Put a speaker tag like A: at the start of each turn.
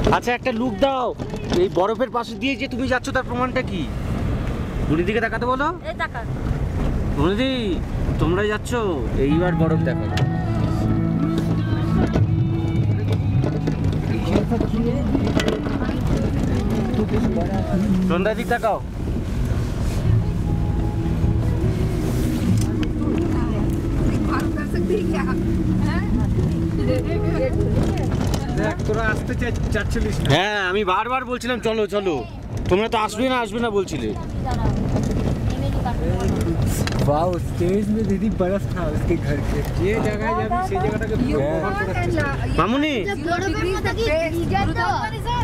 A: আচ্ছা একটা লুক দাও, এই বরফের পাশে দিয়ে যে তুমি যাচ্ছ তার প্রমাণটা কি? বুড়ির দিকে তাকাতে বলো।
B: এই তাকা
A: বুড়িদি তোমরা যাচ্ছ, এইবার বরফ দেখো। সন্ধ্যার দিক তাকাও। হ্যাঁ আমি বারবার বলছিলাম চলো চলো, তোমরা তো আসবে না বলছিলে।
C: वाह स्टेज में दीदी बर्फ था उसके घर के ये जगह जब से जगह का
A: মামুনি